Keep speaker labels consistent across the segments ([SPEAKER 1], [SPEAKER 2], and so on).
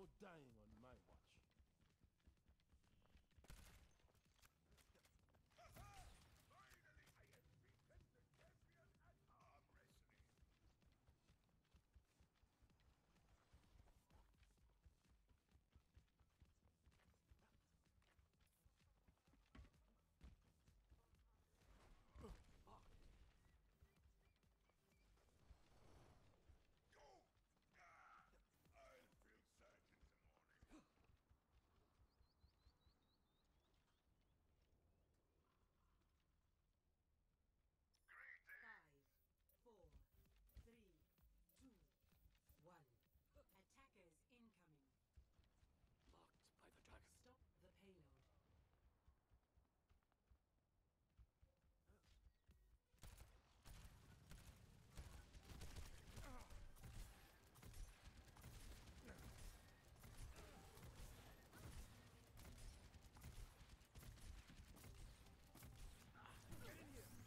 [SPEAKER 1] No dying on my watch.
[SPEAKER 2] Finally, I have beaten the champion at arm wrestling. Go! I'll feel sad in the morning.
[SPEAKER 3] Five, four, three, two, one. Attackers incoming.
[SPEAKER 4] Blocked by the dragon.
[SPEAKER 3] Stop the payload.
[SPEAKER 1] Get in here!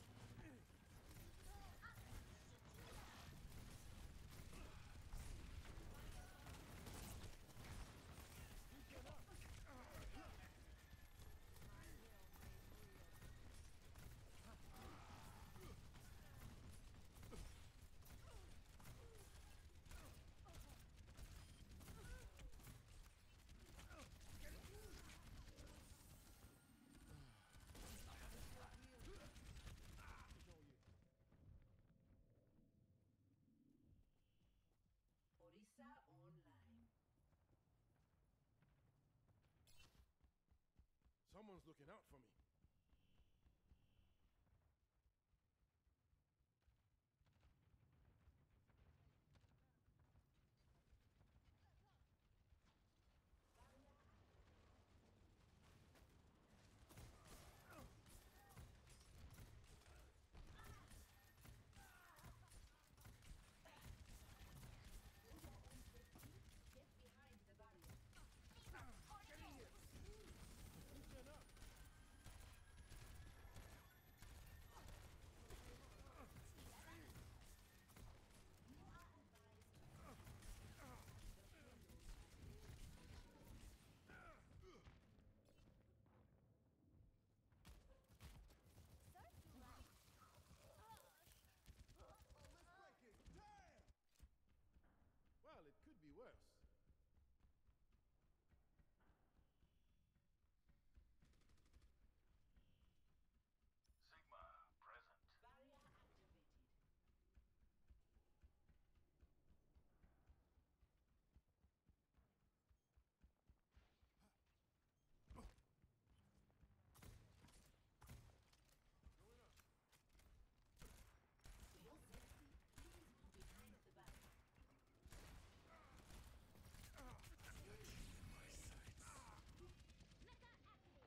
[SPEAKER 1] Get up!
[SPEAKER 3] Orisa online.
[SPEAKER 1] Someone's looking out for me.
[SPEAKER 3] Get behind the barrier.
[SPEAKER 1] Get in here! Get up! Well, it could be worse.
[SPEAKER 2] Sigma, present.
[SPEAKER 3] Barrier activated.
[SPEAKER 1] Going up.
[SPEAKER 3] For your safety, please move behind the barrier.
[SPEAKER 4] My sights.
[SPEAKER 5] Mecha activated.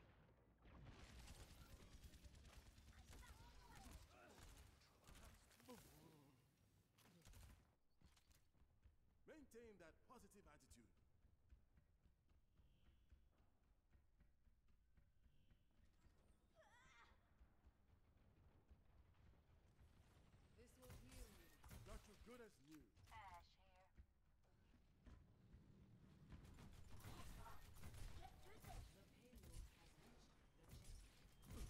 [SPEAKER 1] Maintain that positive attitude.
[SPEAKER 3] This will heal you.
[SPEAKER 1] Got you good as new.
[SPEAKER 5] Ash here. Get through this.
[SPEAKER 3] The payload has reached the chest.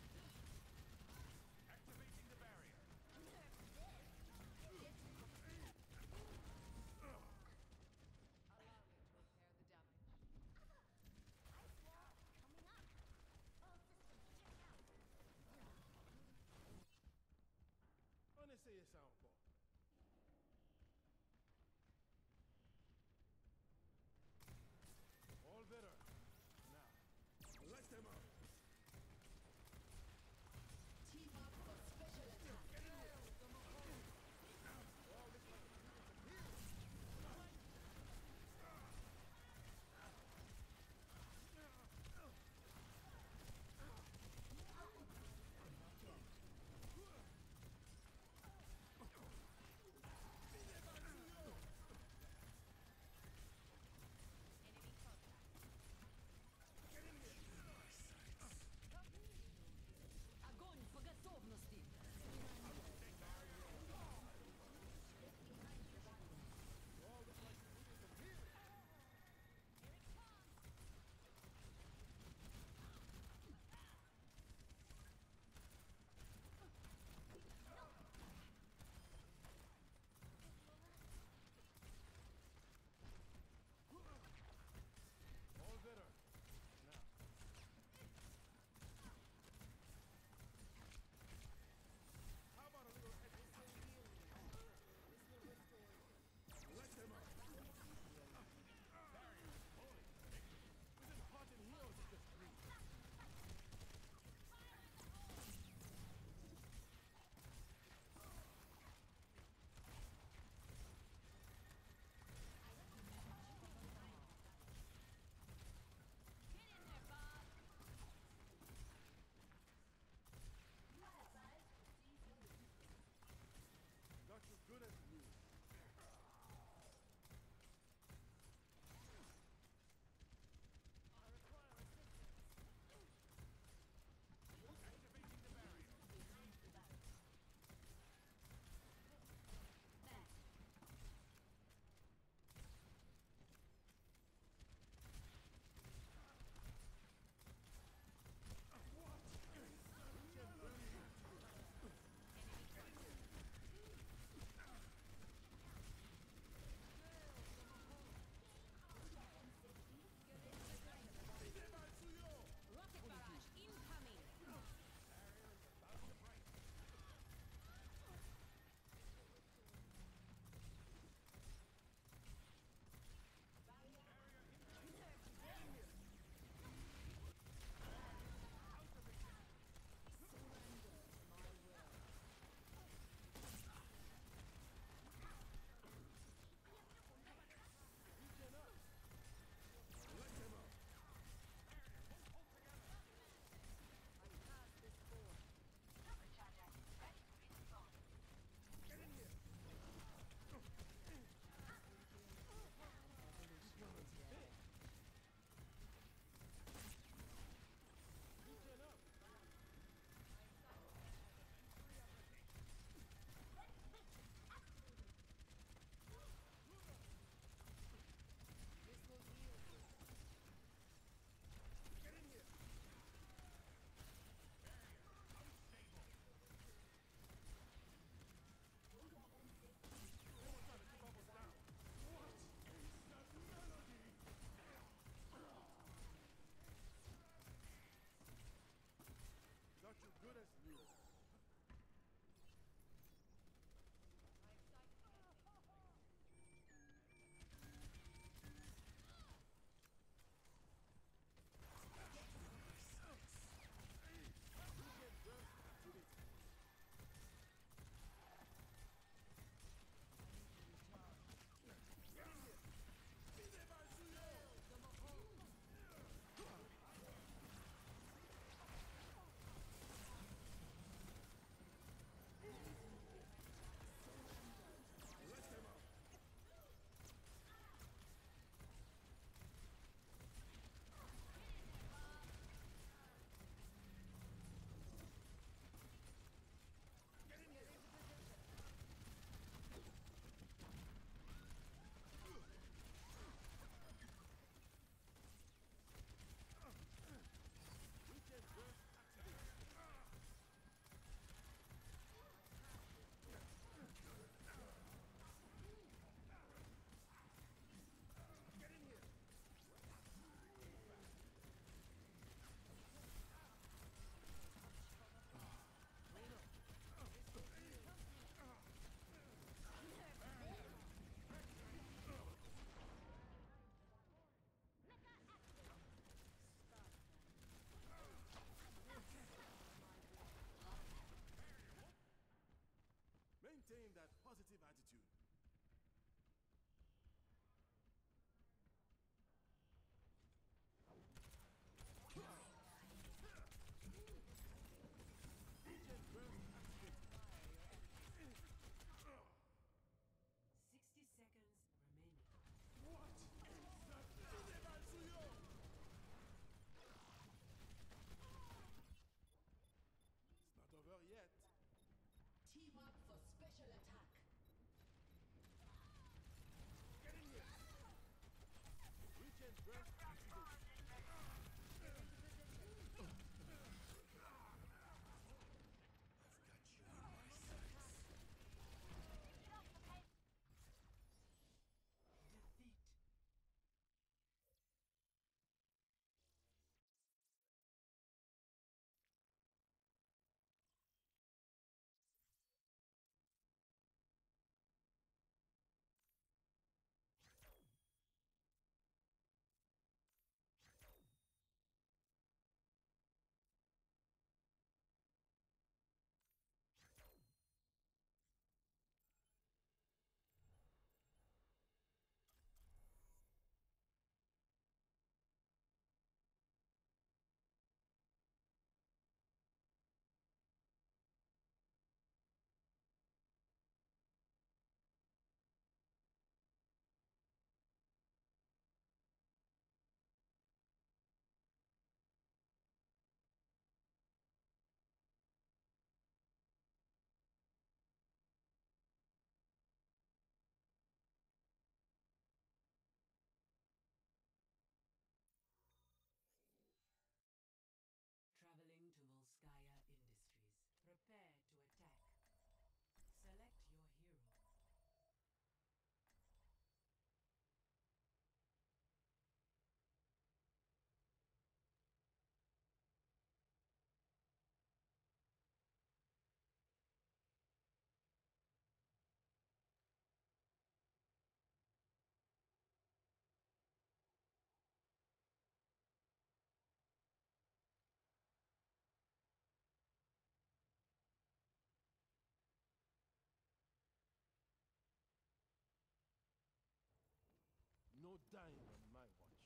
[SPEAKER 2] Activating the barrier.
[SPEAKER 5] Nerf this.
[SPEAKER 1] dying on my watch.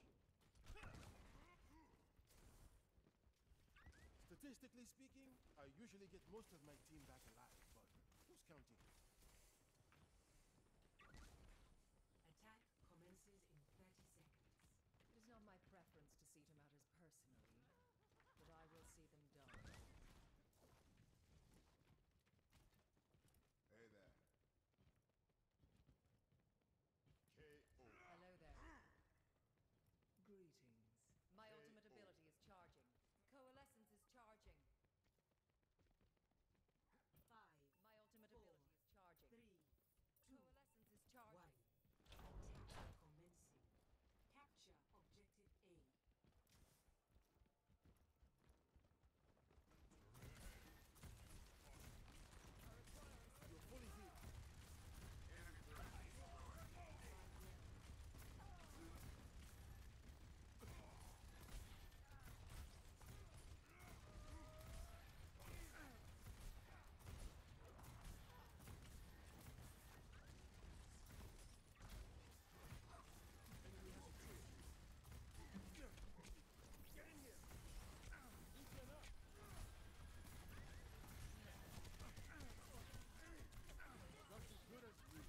[SPEAKER 1] Statistically speaking, I usually get most of my team back alive, but who's counting?
[SPEAKER 3] Attack commences in 30 seconds. It is not my preference to see to matters personally, but I will see them done.
[SPEAKER 2] Hey there. KO.
[SPEAKER 3] Hello there. Greetings. My ultimate ability is charging. Coalescence is charging. 5. My ultimate ability is charging. 3, 2, Coalescence is charging. 1. Attack commencing. Capture objective A.
[SPEAKER 1] You're fully healed. Enemy has a tree. Get in here. Listen up. Just as good as you.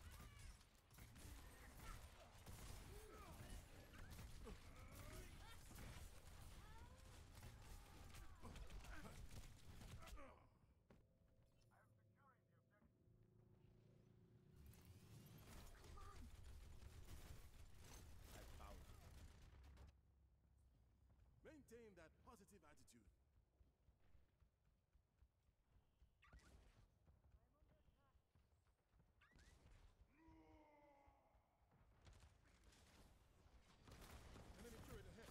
[SPEAKER 2] I am securing the objective.
[SPEAKER 1] I found it. Maintain that positive attitude. Enemy turret ahead.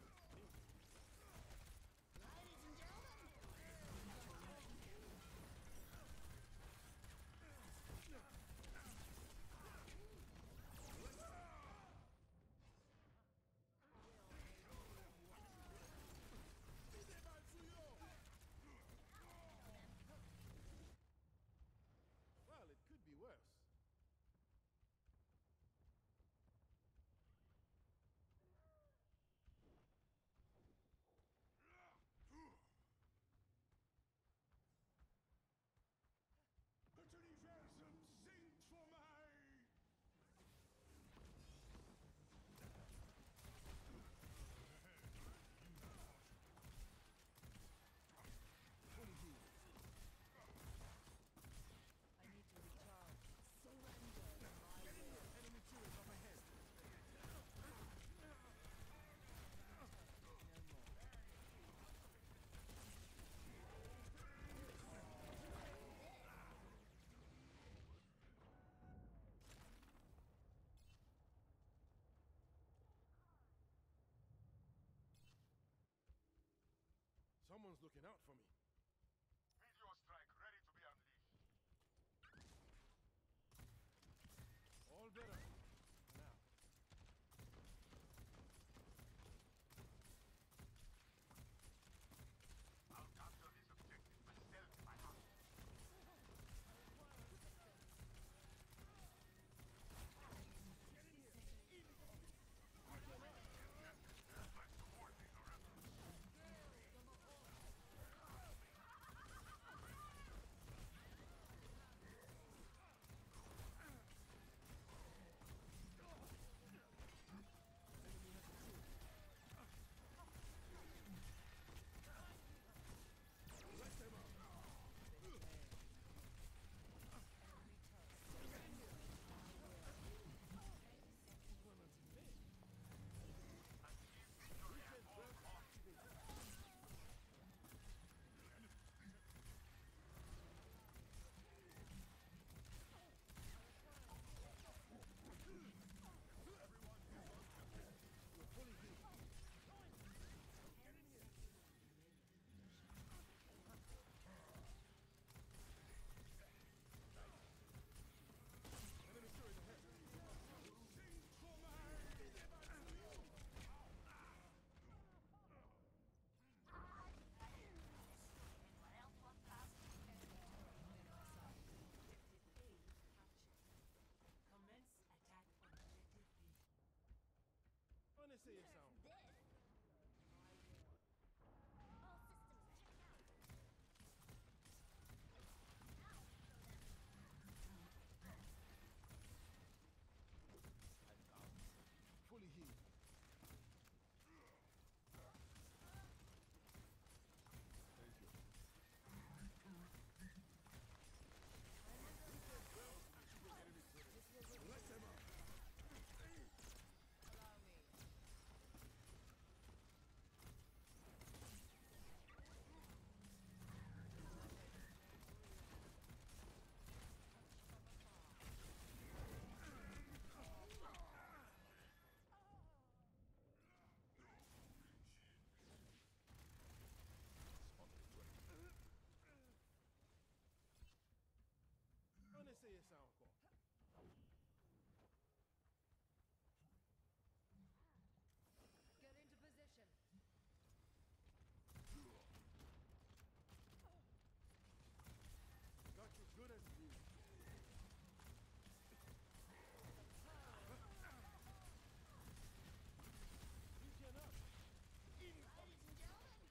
[SPEAKER 5] Ladies and gentlemen,
[SPEAKER 1] Well, it could be worse.
[SPEAKER 2] The universum sings for my...
[SPEAKER 1] Fully healed.
[SPEAKER 3] I need to recharge. Surrender.
[SPEAKER 1] Get in here. Enemy turret up ahead.
[SPEAKER 3] No more.
[SPEAKER 1] Someone's looking out for me.
[SPEAKER 2] Meteor strike ready to be unleashed.
[SPEAKER 1] All better. Now.
[SPEAKER 2] I'll capture this objective myself, my house. My support is a rebel.
[SPEAKER 1] say it sound
[SPEAKER 5] This. All systems check out.
[SPEAKER 1] fully healed. Thank you. Let them up.
[SPEAKER 3] Allow me.
[SPEAKER 1] Gonna say it sound cool.
[SPEAKER 3] Get into position.
[SPEAKER 1] Got you good as new. Regen up.
[SPEAKER 5] Ladies and gentlemen.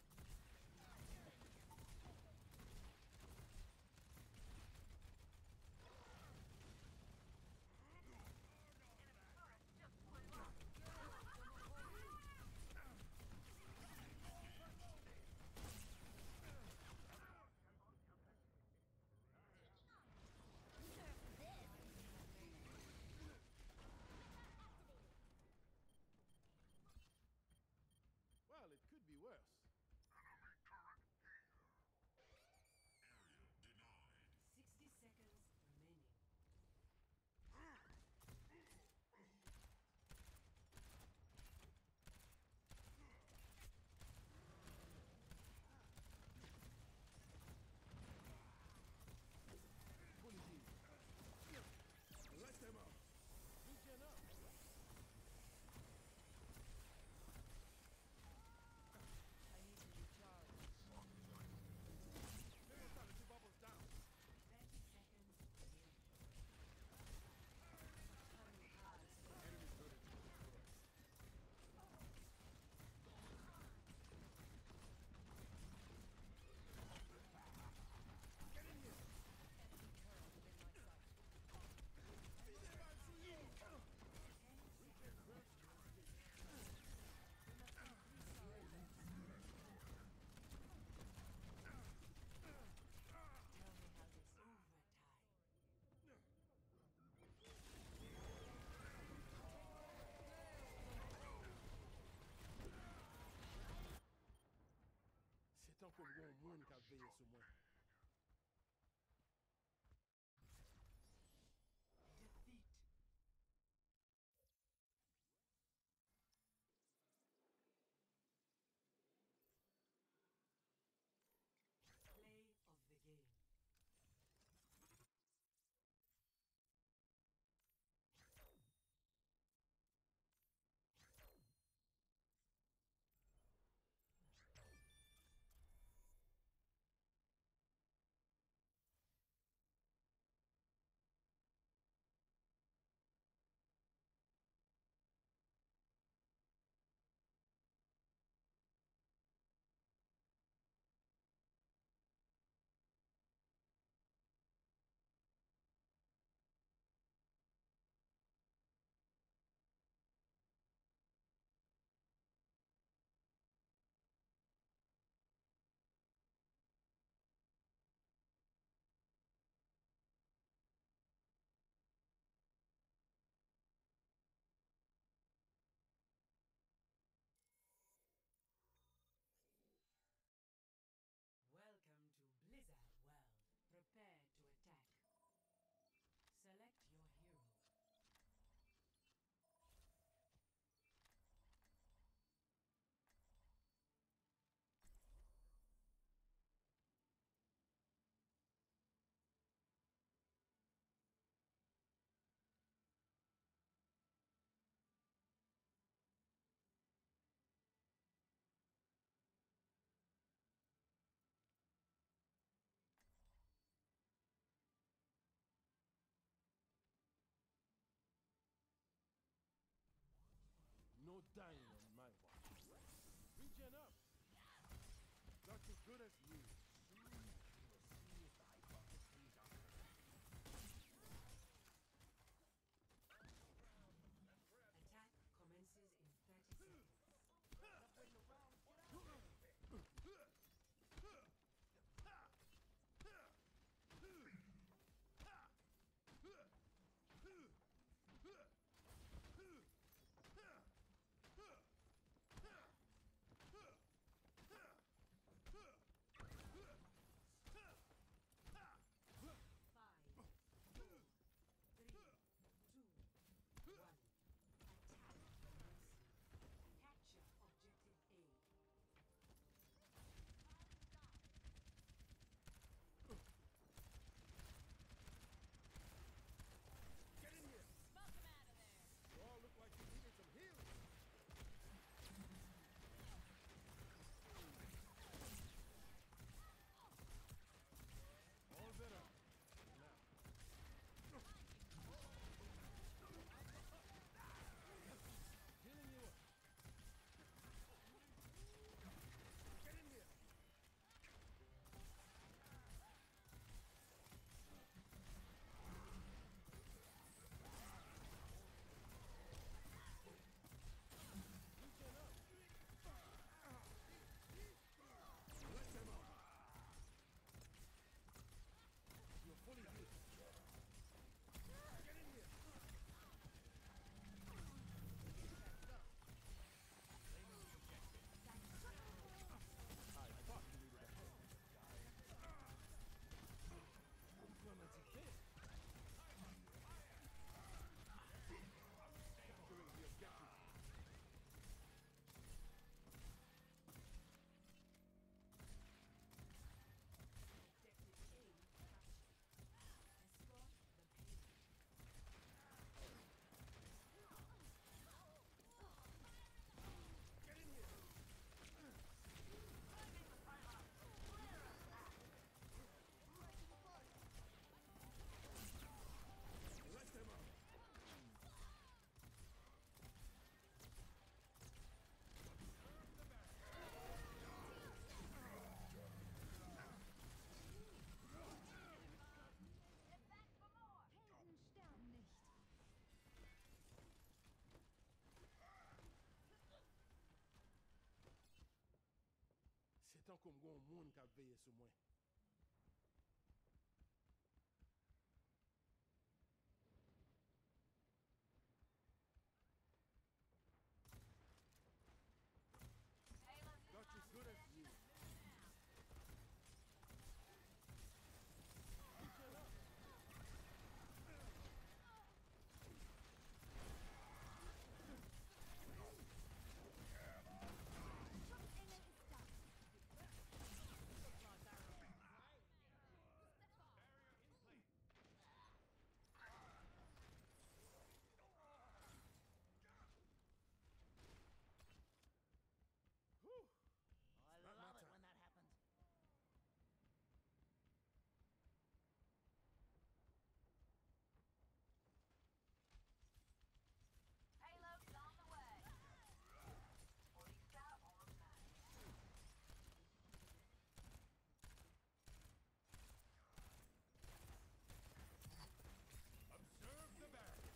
[SPEAKER 1] Well, it could be worse.
[SPEAKER 2] Enemy turret here. Area denied.
[SPEAKER 3] 60 seconds remaining.
[SPEAKER 1] Fully healed. Let them up. Regen up.
[SPEAKER 3] I need to recharge.
[SPEAKER 1] Immortality bubbles down.
[SPEAKER 3] 30 seconds remaining.
[SPEAKER 1] Enemy turret destroyed. Get in here.
[SPEAKER 3] Enemy turret within my sight.
[SPEAKER 1] Regen burst.
[SPEAKER 3] Tell me how this overtime.
[SPEAKER 1] C'est tant qu'on voit un monde qui a veillé sur moi.
[SPEAKER 3] Defeat. Play of the game. Welcome to Blizzard World. Prepare to attack. Select your hero.
[SPEAKER 1] No dying on comme gon monde qui a veillé sur moi. Not as good as you.
[SPEAKER 5] Shot aiming is done.
[SPEAKER 2] Barrier in place.
[SPEAKER 1] Whew.
[SPEAKER 6] Oh, I
[SPEAKER 1] Not my
[SPEAKER 6] love it
[SPEAKER 1] time.
[SPEAKER 6] when that happens.
[SPEAKER 3] Payload's on the way. Fully scout on site.
[SPEAKER 2] Observe the barrier.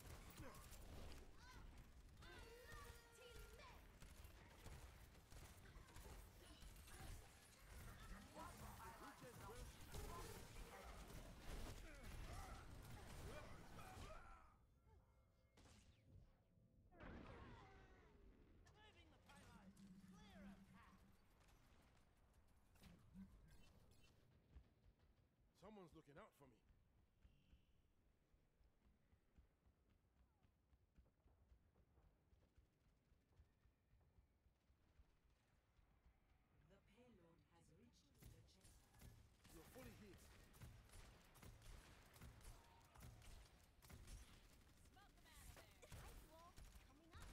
[SPEAKER 5] Team men.
[SPEAKER 6] Moving the payload. Clear a path.
[SPEAKER 1] Someone's looking out for me.
[SPEAKER 3] The payload has reached the chest.
[SPEAKER 1] You're fully hit.
[SPEAKER 5] Smoke them out of there. Ice wall coming up.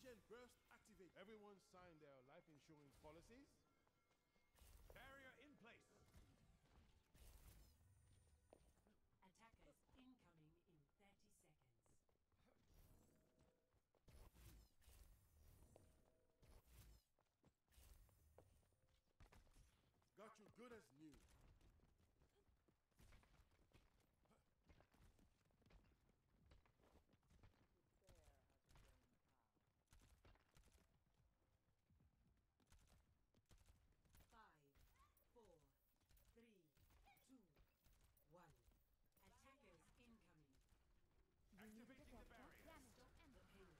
[SPEAKER 1] Weekend burst activate. Everyone signed their life insurance policies.
[SPEAKER 2] Barrier in place.
[SPEAKER 3] Attackers incoming in 30 seconds.
[SPEAKER 1] Got you good as new.
[SPEAKER 3] Five, four, three, two, one. Attackers incoming.
[SPEAKER 2] Activating the barrier.
[SPEAKER 3] Stop the payload.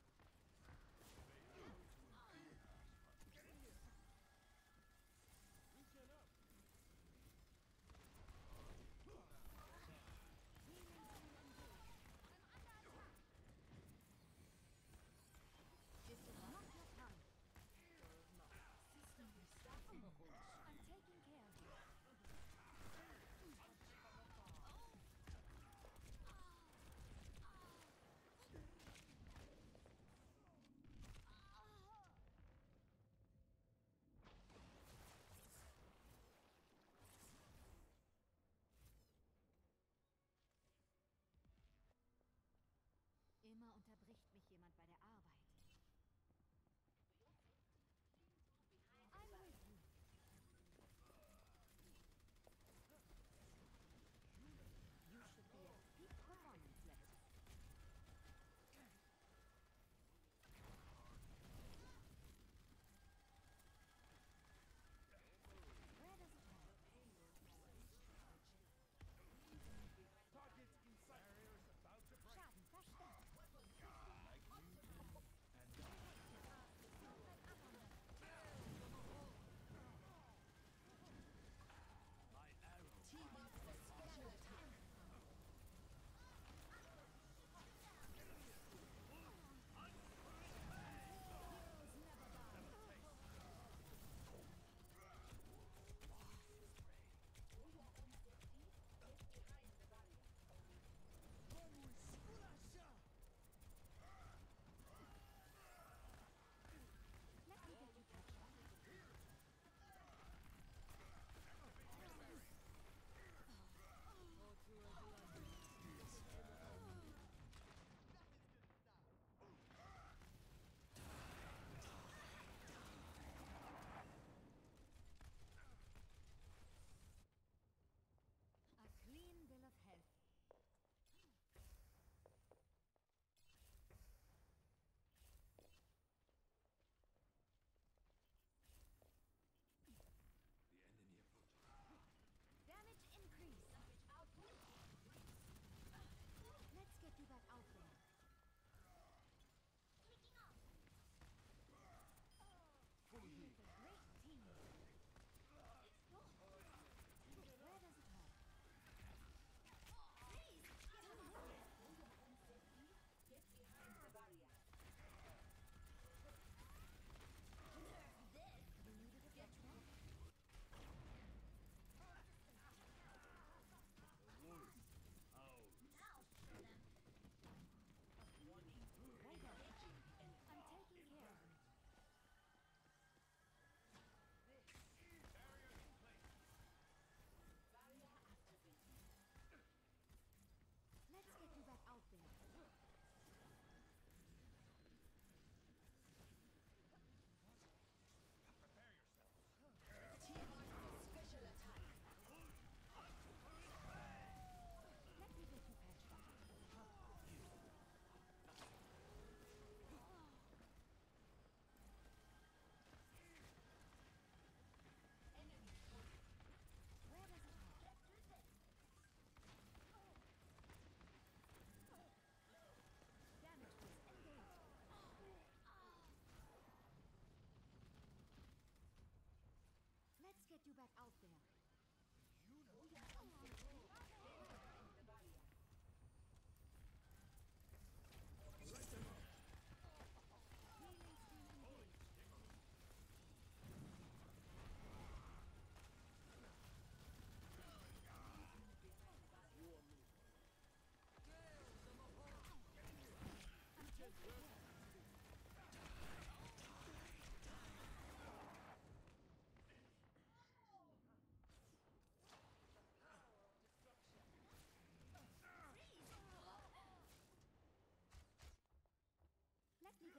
[SPEAKER 1] Weekend up.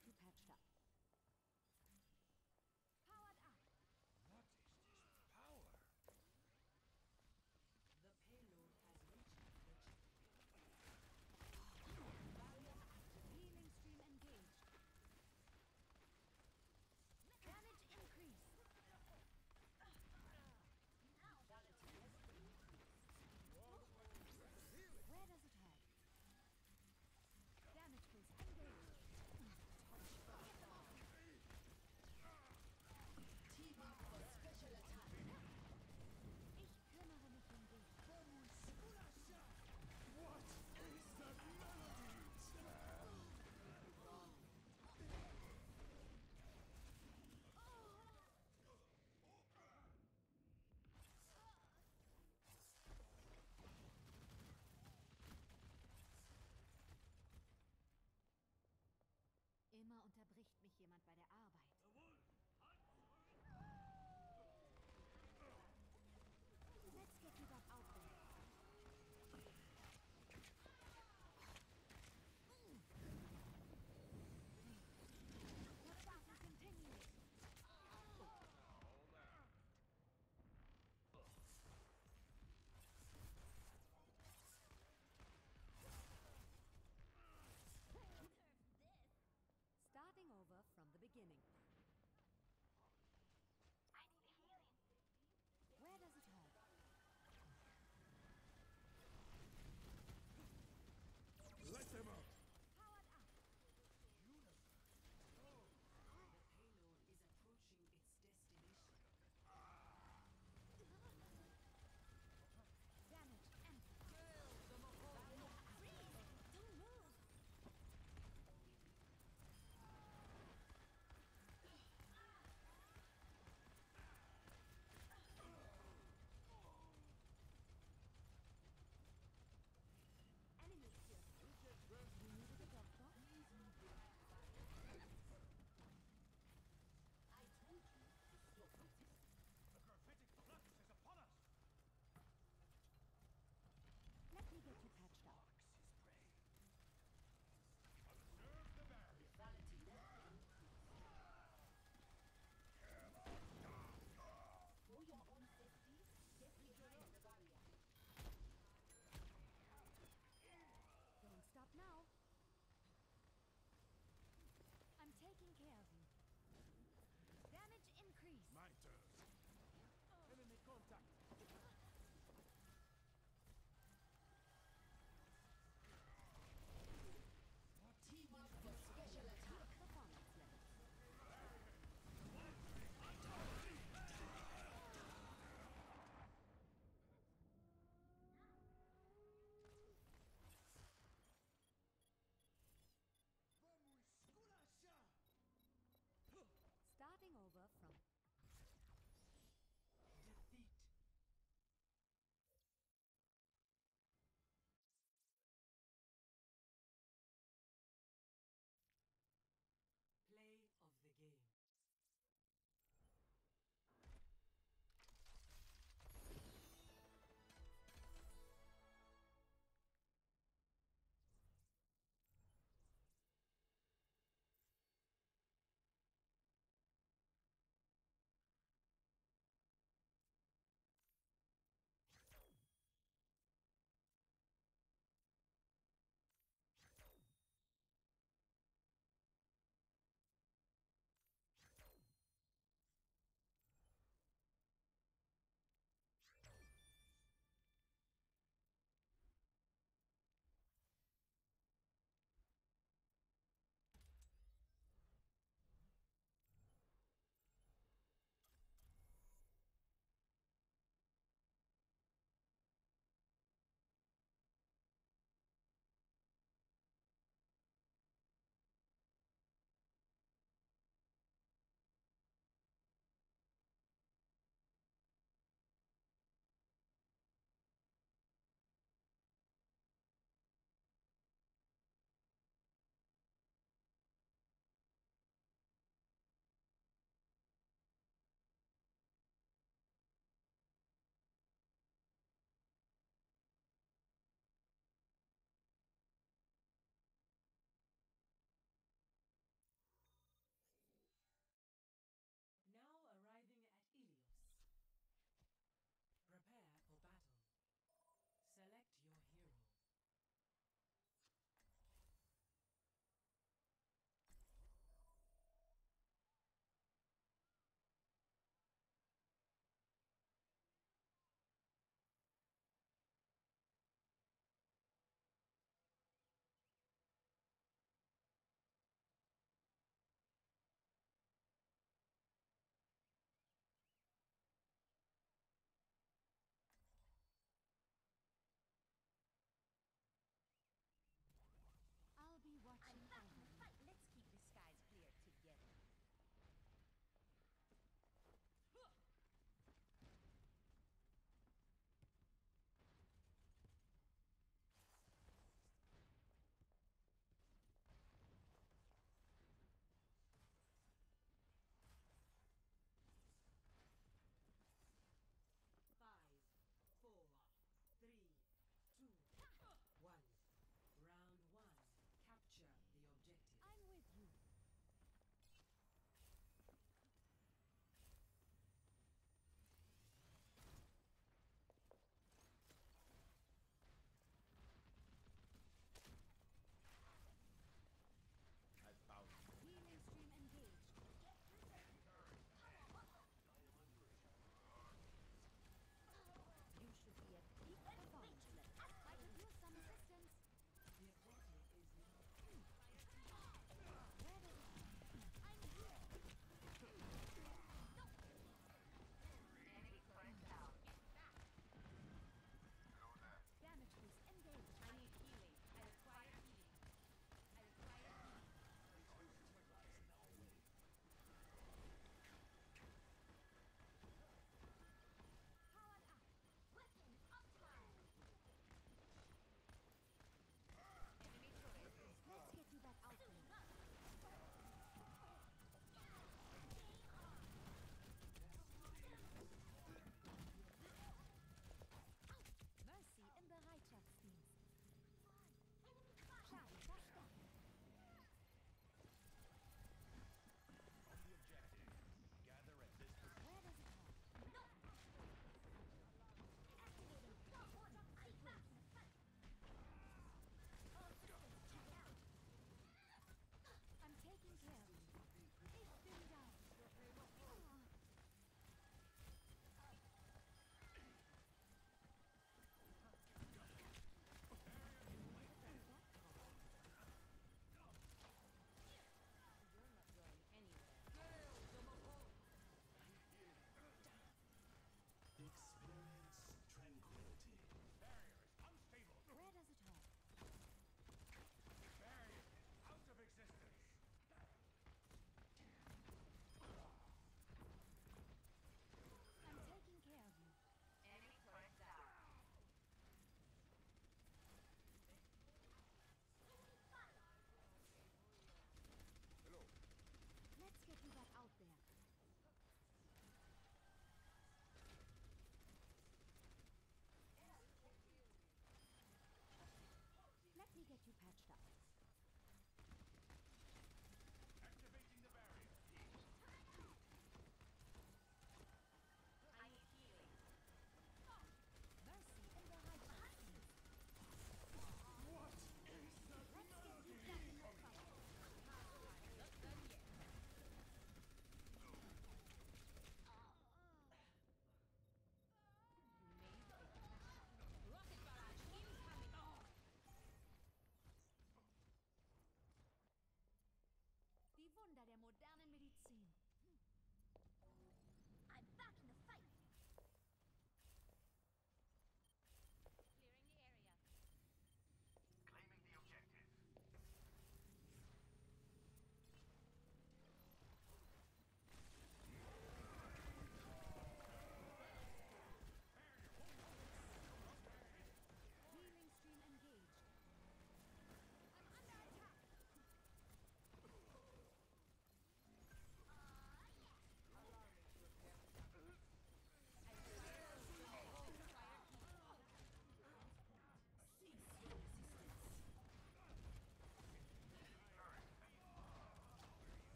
[SPEAKER 3] get you patched up.
[SPEAKER 5] Powered up.
[SPEAKER 2] What is this power?
[SPEAKER 3] The payload has reached the checkpoint.
[SPEAKER 5] Healing stream engaged. Damage increase. Where does it hurt? Damage boost engaged. Touch.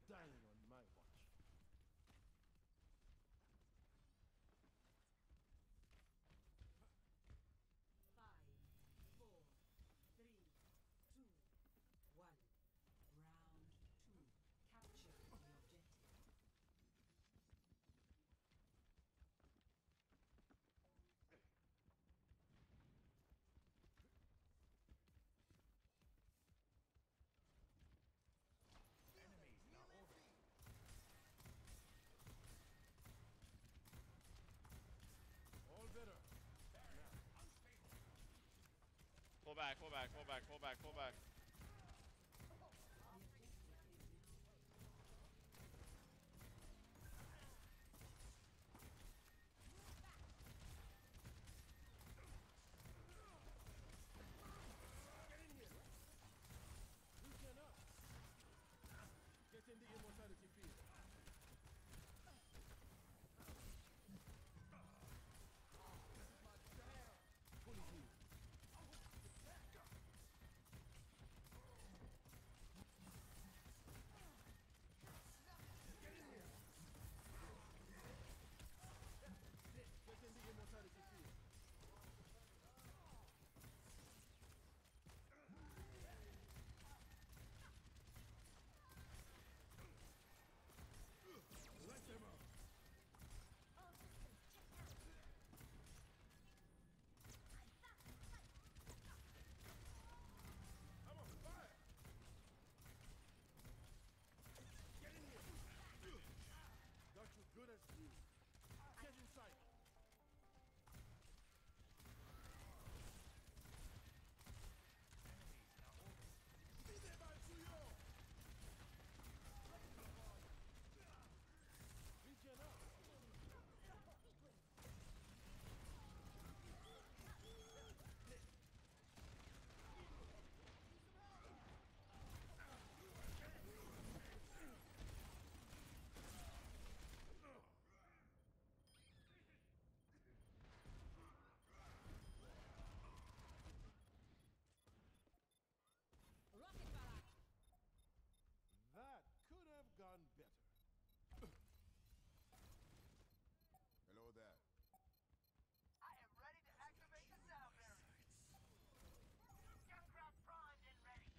[SPEAKER 1] dying on my watch.
[SPEAKER 3] Five, four, three, two, one. Round two. Capture the objective.
[SPEAKER 2] Enemies now over.
[SPEAKER 1] All better.
[SPEAKER 2] Unstable.
[SPEAKER 7] Pull back, pull back, pull back, pull back, pull back.
[SPEAKER 1] Get in here. Regen up. Get in the immortality field. Fully healed. Get in here. Get in the immortality field. Let them out.
[SPEAKER 5] All systems checked out. I'm back in the fight.
[SPEAKER 1] I'm on fire. Get in here. Got you good as new. Get inside.
[SPEAKER 2] Enemies now over.
[SPEAKER 1] Be there by Suyo. Regen up.
[SPEAKER 3] Rocket barrage.
[SPEAKER 1] That could have gone better.
[SPEAKER 2] Hello there.
[SPEAKER 6] I am ready to activate the sound barrier. Junkrat primed and ready.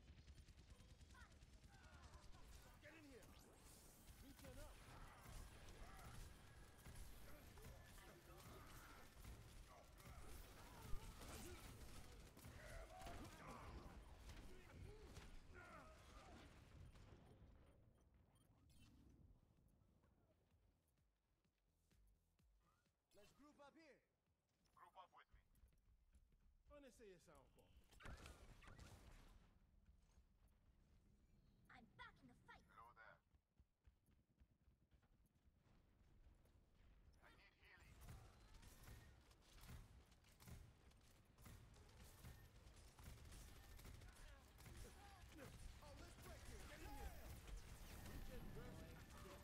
[SPEAKER 1] Get in here. Regen up.
[SPEAKER 6] Let's group up here.
[SPEAKER 2] Group up with me.
[SPEAKER 1] Wanna say a sound call.
[SPEAKER 5] I'm back in the fight.
[SPEAKER 2] Hello there. I need healing.
[SPEAKER 1] Oh, let's break here. Get in here. Regen burst activated.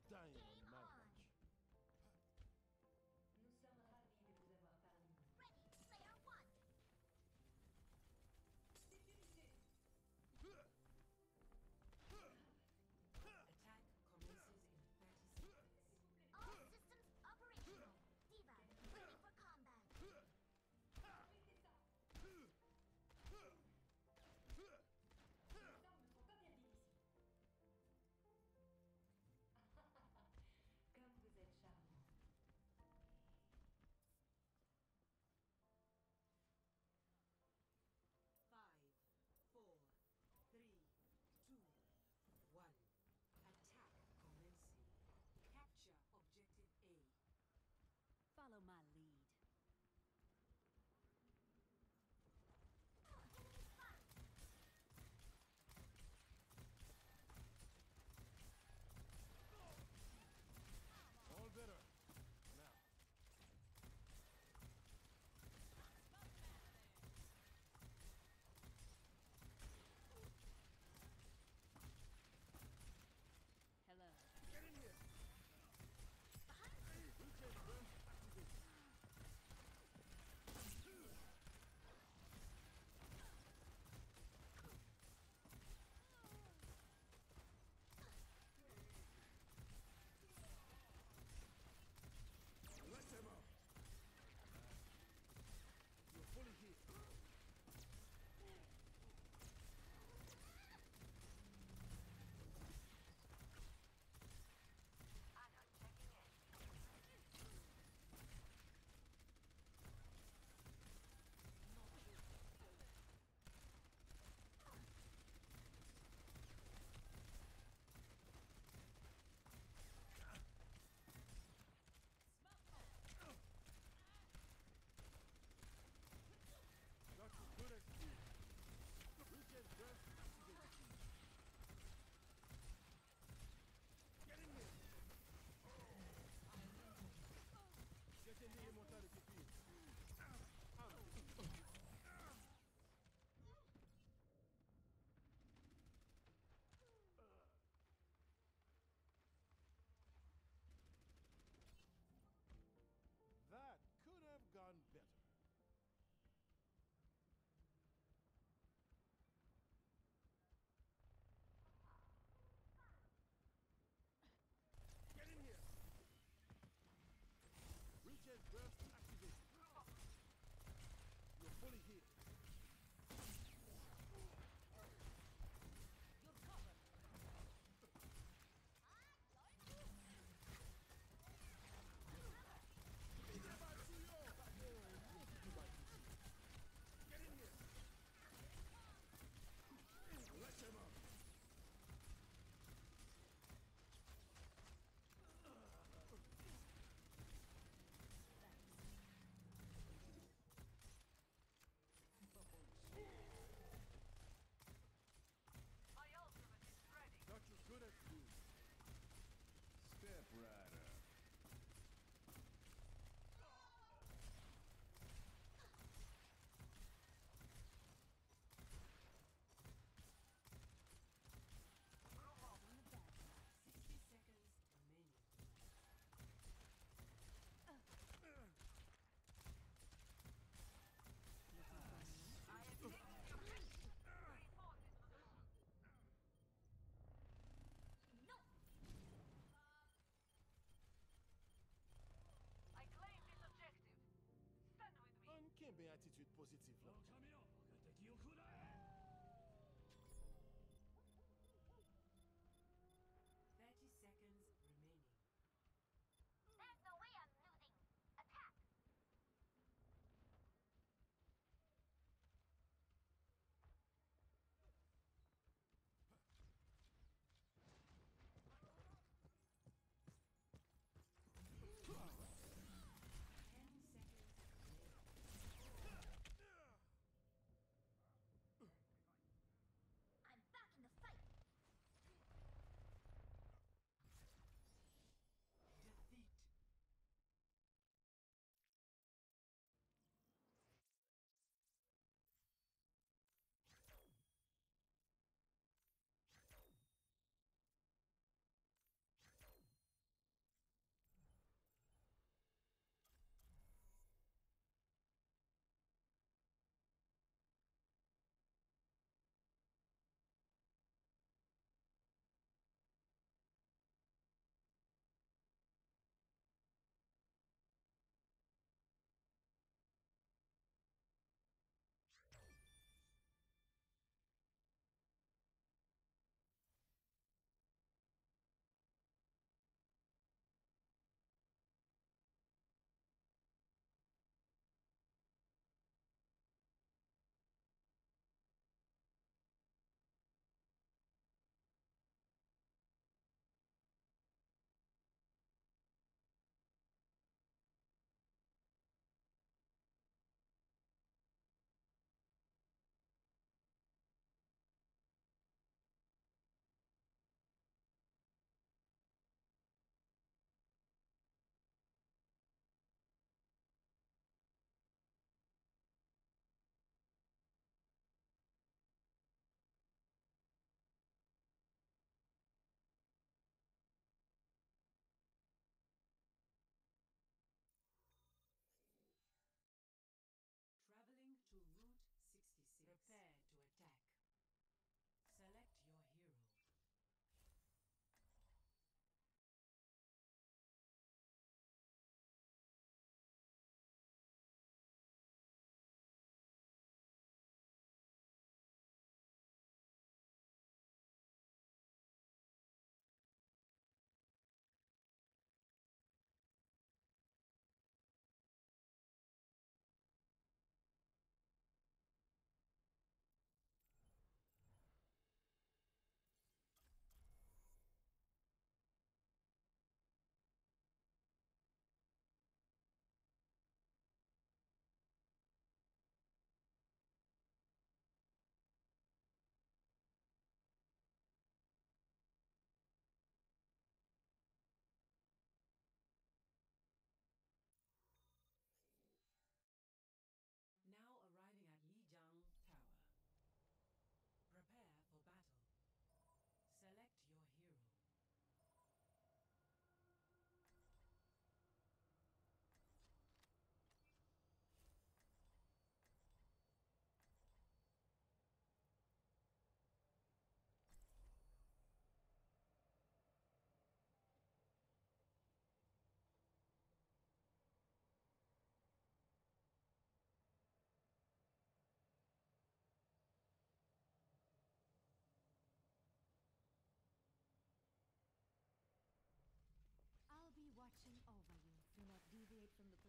[SPEAKER 1] dying on
[SPEAKER 5] Game
[SPEAKER 1] my
[SPEAKER 5] on.
[SPEAKER 1] watch.
[SPEAKER 3] Nous sommes ravis de vous avoir parmi nous.
[SPEAKER 5] Ready, player one.
[SPEAKER 3] Sécurité.
[SPEAKER 1] Huh.
[SPEAKER 3] Attack commences in 30 seconds.
[SPEAKER 5] All systems operational. Diva, ready for combat.
[SPEAKER 3] Arrêtez ça. Les armes ne sont pas permises ici.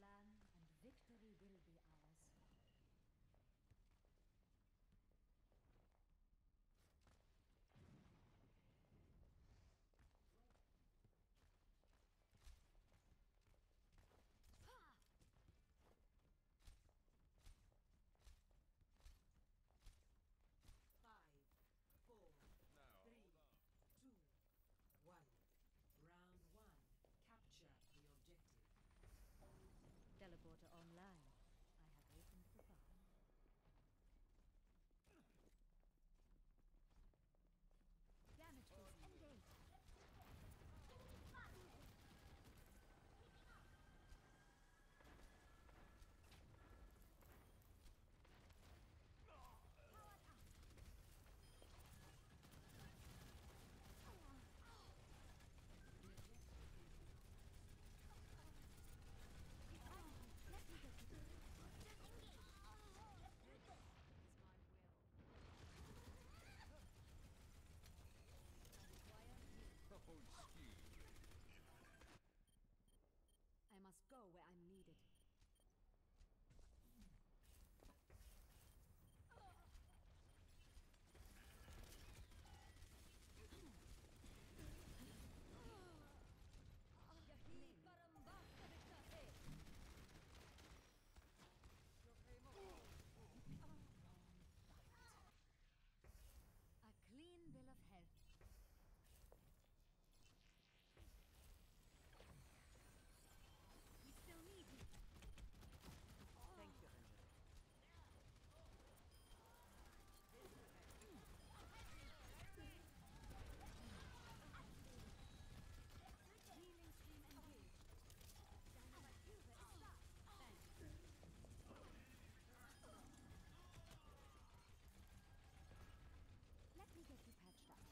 [SPEAKER 3] plan, and victory will be ours.
[SPEAKER 6] Five, four,
[SPEAKER 2] Now,
[SPEAKER 6] three,
[SPEAKER 2] hold on.
[SPEAKER 6] two, one. Round one. Capture the objective.
[SPEAKER 3] Teleporter online. I have opened the file. Damage boost engaged.
[SPEAKER 2] Oh, excuse me.
[SPEAKER 3] I must go where I'm needed. A clean bill of health. We still need you.
[SPEAKER 6] Thank you, Angela.
[SPEAKER 3] Healing stream engaged. Dynamite Cuba is stopped. Thanks. Let me get you patched up.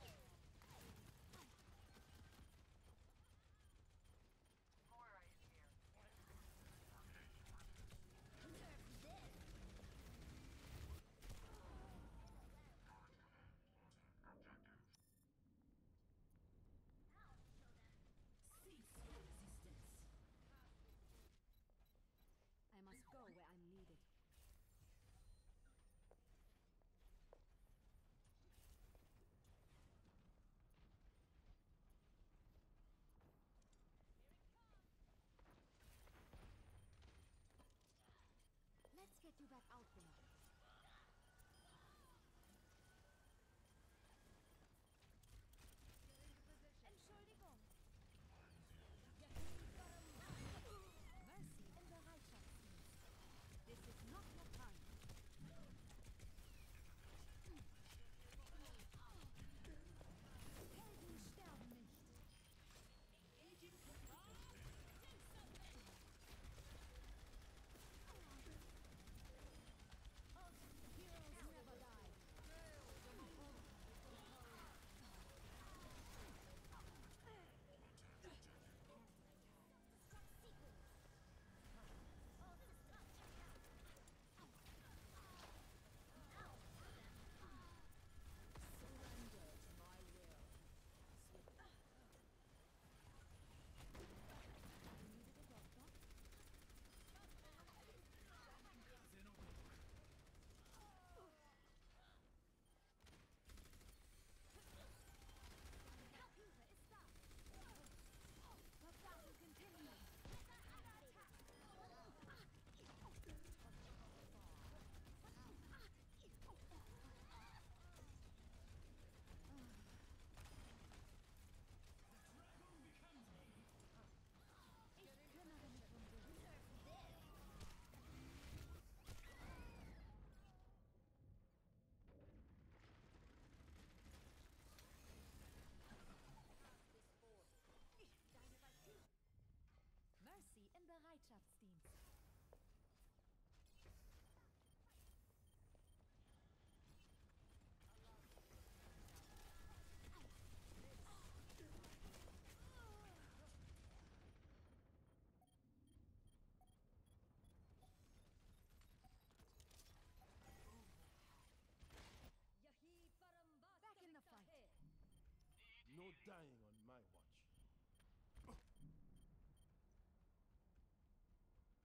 [SPEAKER 6] Cease your resistance.
[SPEAKER 3] I must go where I'm needed. Let's get you back out there. Entschuldigung. Mercy in Bereitschaft. This is not your time. Helden sterben nicht. Heroes never die. Surrender to my will. Needed a doctor? Computer is stopped. The battle continues. Ich kümmere mich um dich. Mercy im Bereitschaftsdienst. Back in the fight.
[SPEAKER 1] No dying on my watch.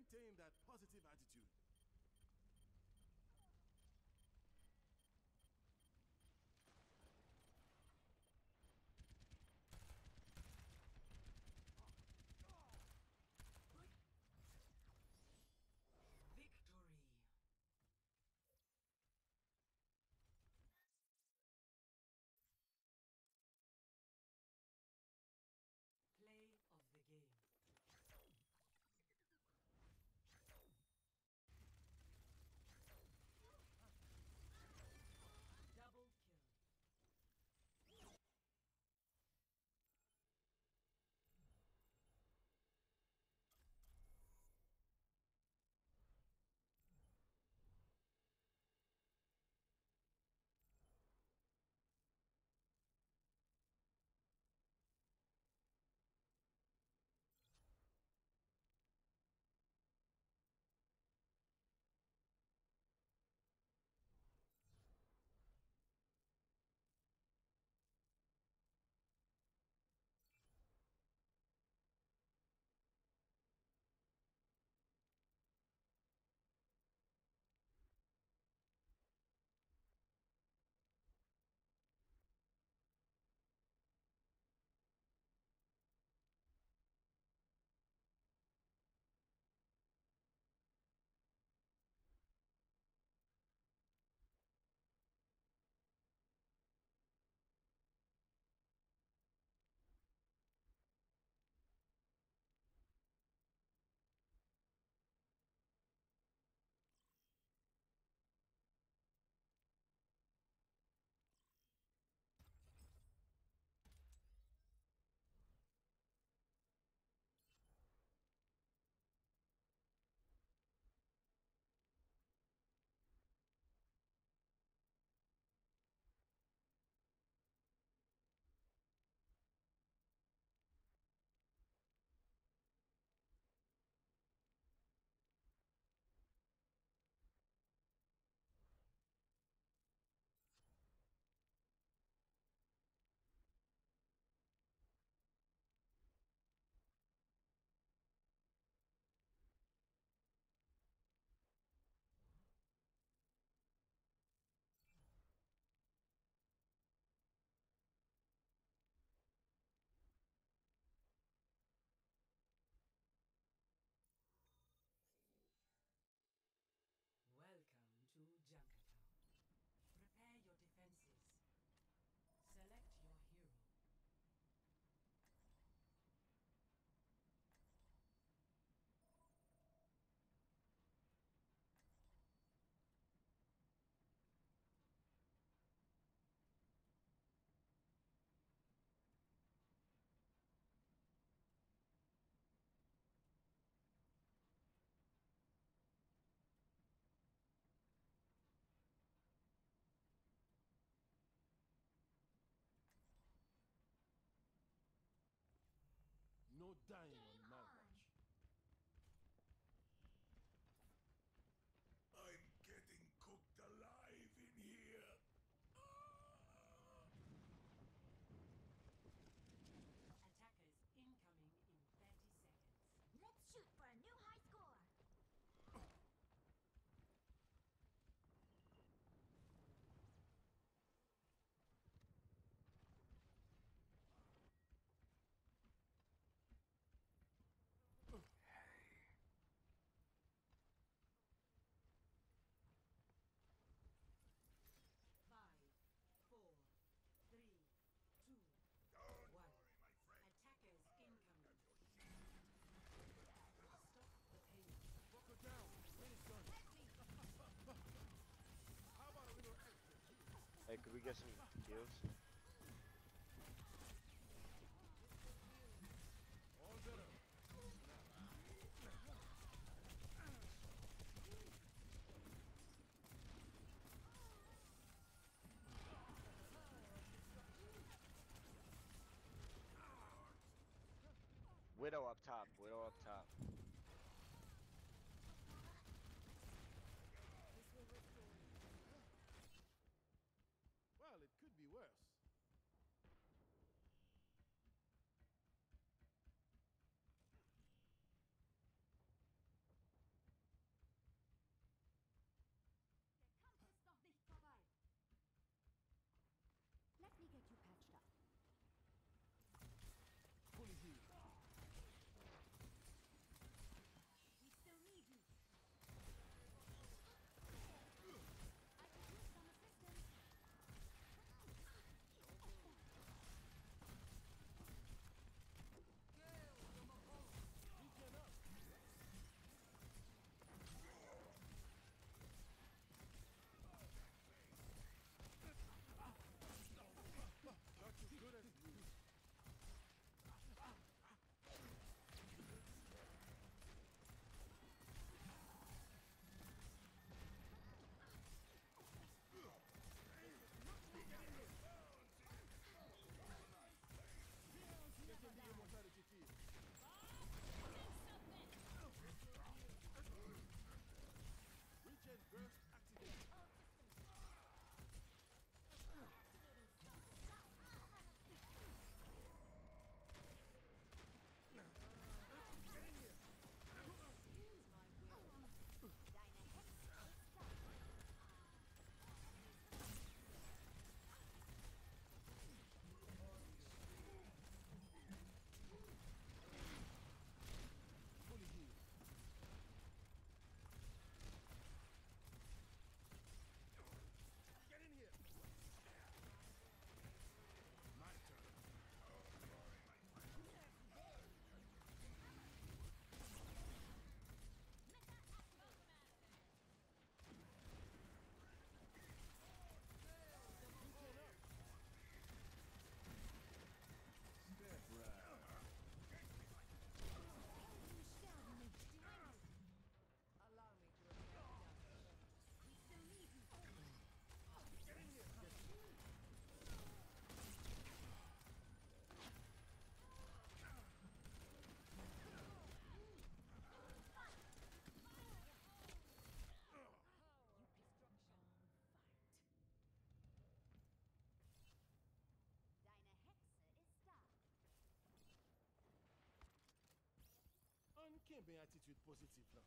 [SPEAKER 1] maintain that positive attitude.
[SPEAKER 3] Victory. Play of the game. Double kill. Welcome to Junkertown. Prepare your defenses. Select your hero.
[SPEAKER 1] No dying on
[SPEAKER 5] Game
[SPEAKER 1] my
[SPEAKER 5] on.
[SPEAKER 1] watch.
[SPEAKER 2] I'm getting cooked alive in here.
[SPEAKER 3] Attackers incoming in 30 seconds.
[SPEAKER 5] Let's shoot for a new high score.
[SPEAKER 3] Five, four, three, two,
[SPEAKER 2] Don't
[SPEAKER 3] one.
[SPEAKER 2] worry, my friend.
[SPEAKER 3] Attackers incoming.
[SPEAKER 2] Have your shield.
[SPEAKER 3] Stop the pain.
[SPEAKER 1] Walk her down. When it's done. How about a little extra?
[SPEAKER 8] Hey, could we get some kills?
[SPEAKER 1] All better.
[SPEAKER 8] Widow up top. Widow up top.
[SPEAKER 1] Well, it could be worse. ain't been attitude positive now.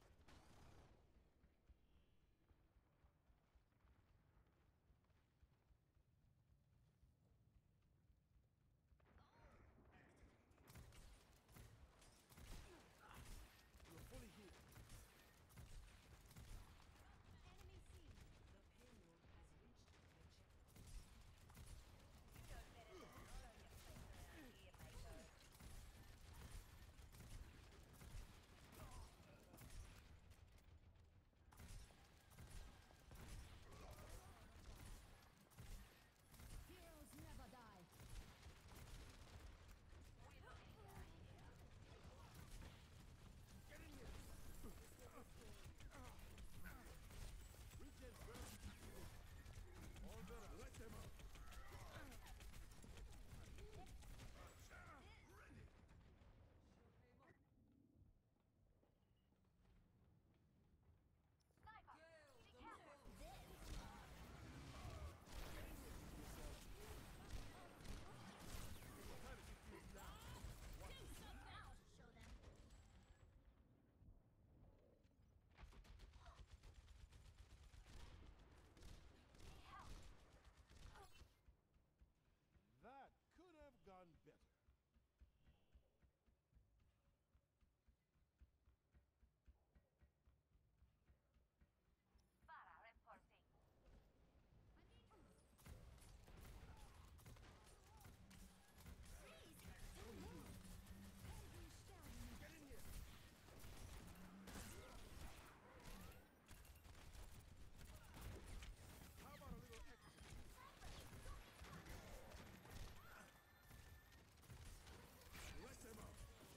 [SPEAKER 1] You're fully healed.
[SPEAKER 3] Enemy seen. The payload has reached the checkpoint. Heroes never die.
[SPEAKER 1] Get in here. Regen burst. All better. Let them out.
[SPEAKER 5] Sniper! Be
[SPEAKER 3] Kill
[SPEAKER 5] careful!
[SPEAKER 1] Try to get these down.
[SPEAKER 5] Now to show them. Need help.
[SPEAKER 1] That could have gone better.
[SPEAKER 5] Para reporting.
[SPEAKER 1] Get in here. How about a little extra? Let them out.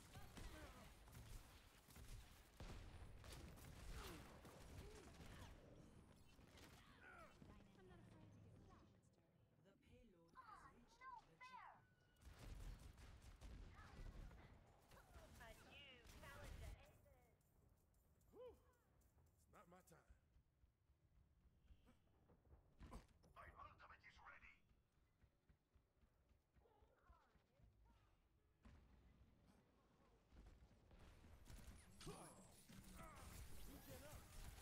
[SPEAKER 3] The payload
[SPEAKER 5] Ah,
[SPEAKER 3] has reached
[SPEAKER 5] no
[SPEAKER 3] the
[SPEAKER 5] fair!
[SPEAKER 3] checkpoint.
[SPEAKER 5] A new challenger enters.
[SPEAKER 1] Whew. It's not my time.
[SPEAKER 2] My ultimate is ready.
[SPEAKER 1] Regen up.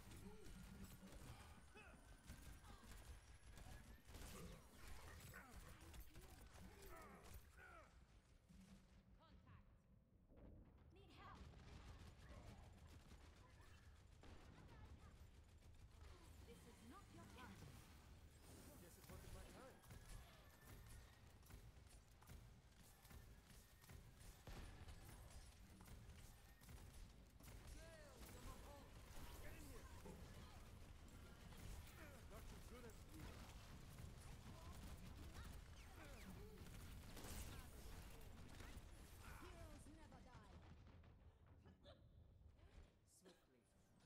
[SPEAKER 3] Contact.
[SPEAKER 5] Need help.
[SPEAKER 3] This is not your time.
[SPEAKER 1] Guess it wasn't my time. Get in here. Not too good at you.
[SPEAKER 3] Heroes never die. Swiftly.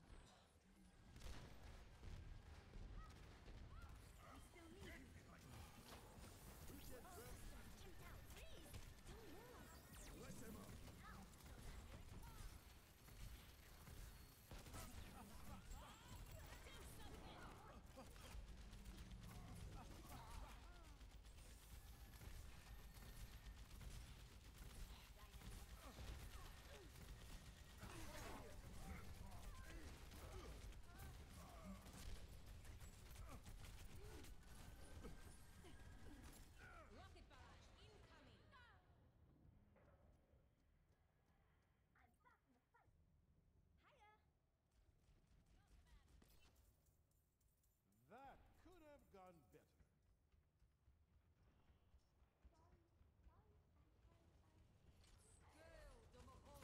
[SPEAKER 3] We still need you.
[SPEAKER 1] Regen burst.
[SPEAKER 5] Checked out. Please, don't move.
[SPEAKER 1] Let them out.
[SPEAKER 5] Now to show them.
[SPEAKER 3] Rocket barrage incoming.
[SPEAKER 5] I'm back in the fight. Hiya.
[SPEAKER 1] That could have gone better.
[SPEAKER 3] Kill the Mohawk.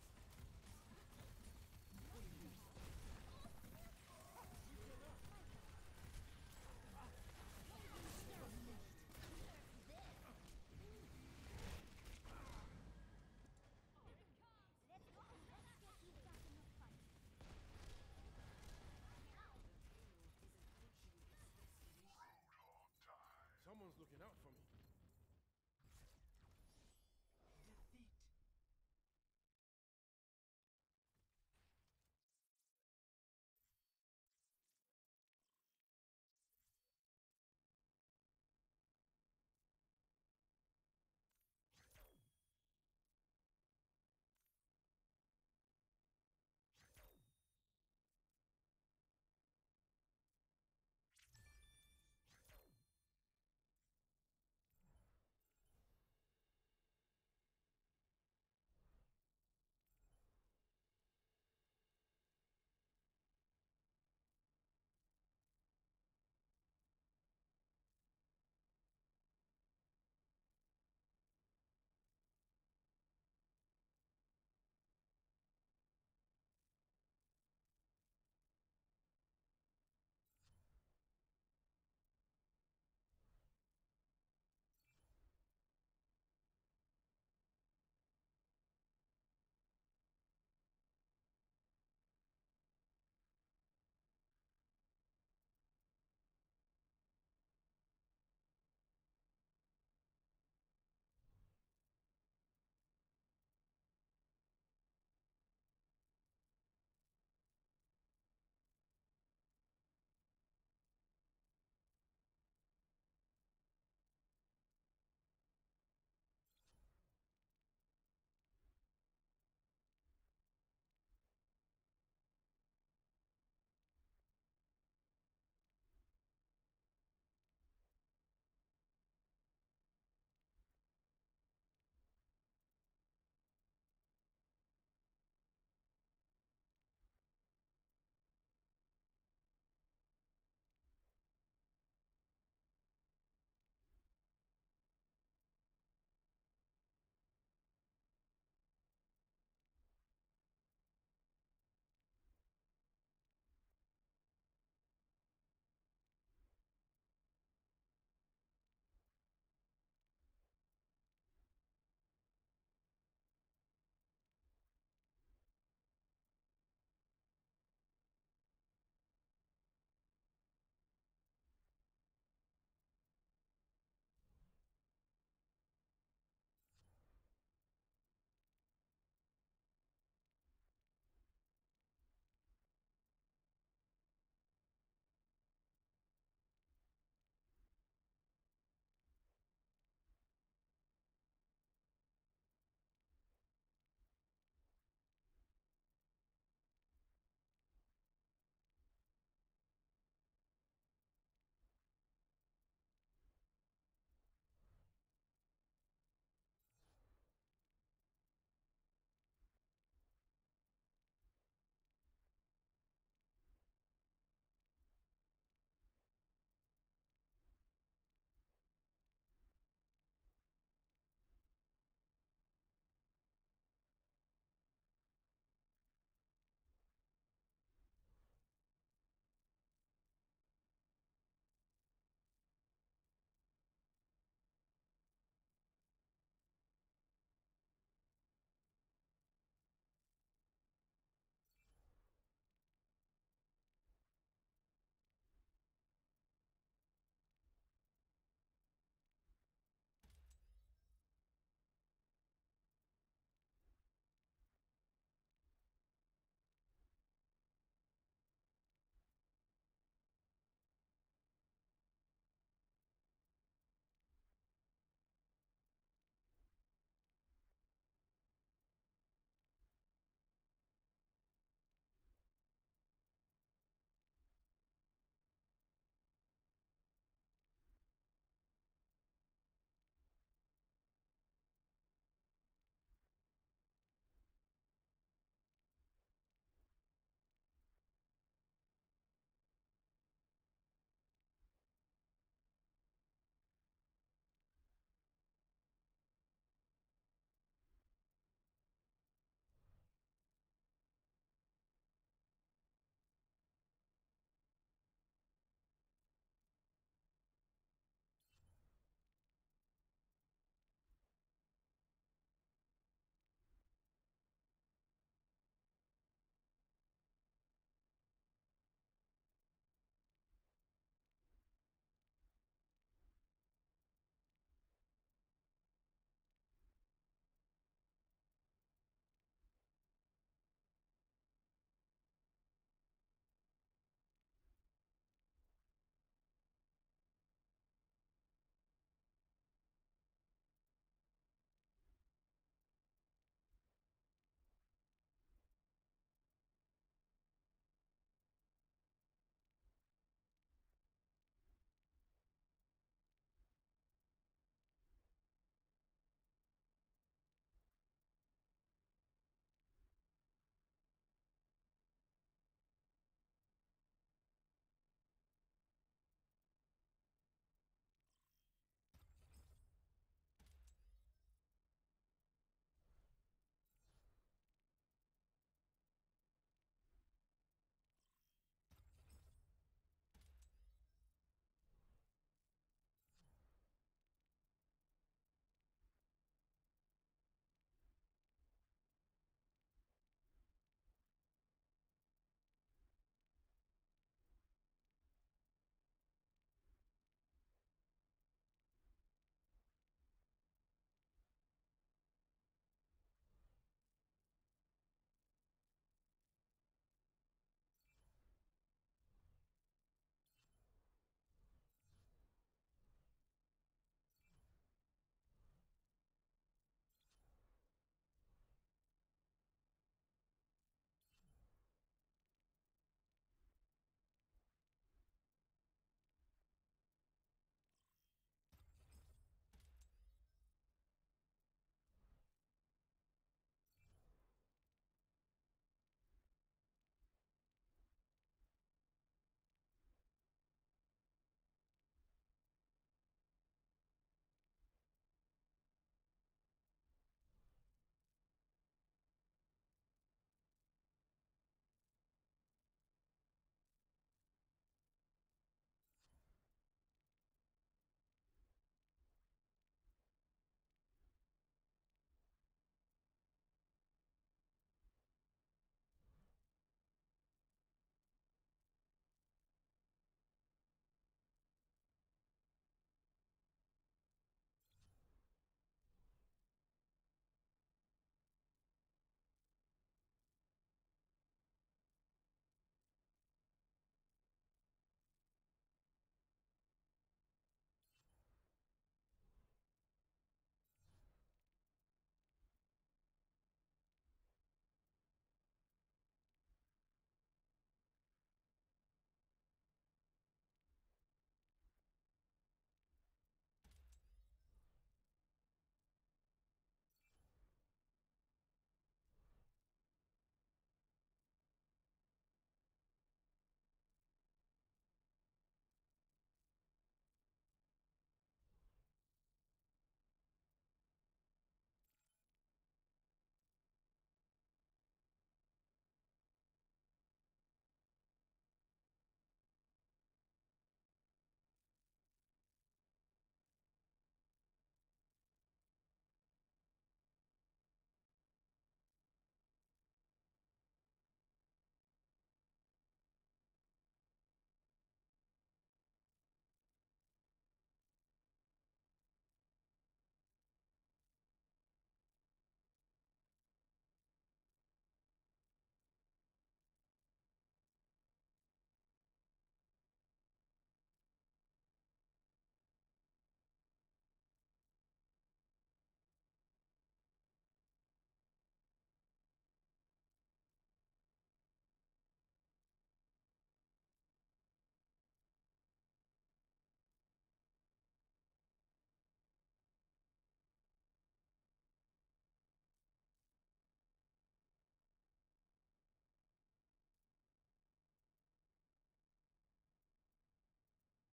[SPEAKER 5] Let's go. Let's get you back in the fight. Now.
[SPEAKER 3] Payload is approaching its destination.
[SPEAKER 2] Roadhog time.
[SPEAKER 1] Someone's looking out for me.